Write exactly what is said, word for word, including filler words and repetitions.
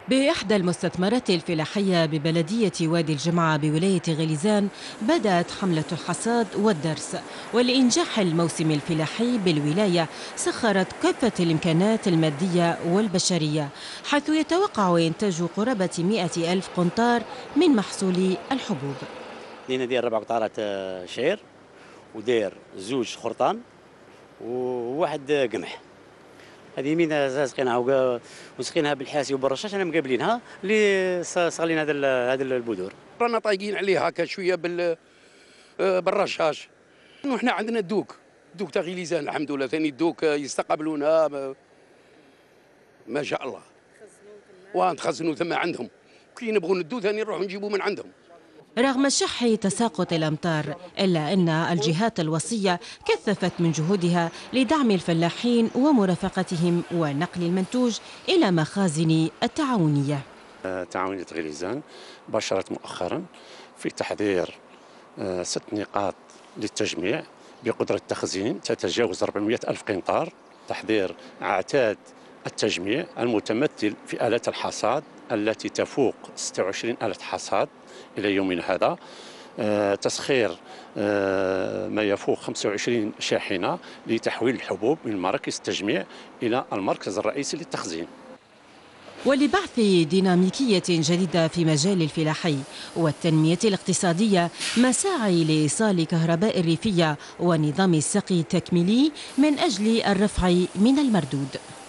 بإحدى المستثمرات الفلاحية ببلدية وادي الجمعة بولاية غليزان بدأت حملة الحصاد والدرس، ولإنجاح الموسم الفلاحي بالولاية سخرت كافة الإمكانات المادية والبشرية، حيث يتوقع إنتاج قرابة مئة ألف قنطار من محصول الحبوب. دينا داير ربع قطارات آه، شعير، وداير زوج خرطان وواحد قمح. هذه يمين سقيناها وقا- وسقيناها بالحاسي وبالرشاش، انا مقابلينها اللي صغلين هذا ال- هذا البذور. رانا طايقين عليه هكا شويه بال آه، بالرشاش. وحنا عندنا الدوك دوك تاع غليزان الحمد لله، ثاني الدوك يستقبلونا ما, ما شاء الله، ونخزنوا ثم عندهم، كي نبغوا ندو ثاني نروحوا نجيبوا من عندهم. رغم شح تساقط الأمطار، إلا أن الجهات الوصية كثفت من جهودها لدعم الفلاحين ومرافقتهم ونقل المنتوج إلى مخازن التعاونية. تعاونية غليزان باشرت مؤخرا في تحضير آه، ست نقاط للتجميع بقدرة تخزين تتجاوز أربعمئة ألف قنطار، تحضير أعتاد التجميع المتمثل في آلات الحصاد التي تفوق ستة وعشرين آلة حصاد إلى يومنا هذا، آه، تسخير آه، ما يفوق خمسة وعشرين شاحنة لتحويل الحبوب من مراكز التجميع إلى المركز الرئيسي للتخزين. ولبعث ديناميكية جديدة في مجال الفلاحي والتنمية الاقتصادية، مساعي لإيصال كهرباء الريفية ونظام السقي التكميلي من أجل الرفع من المردود.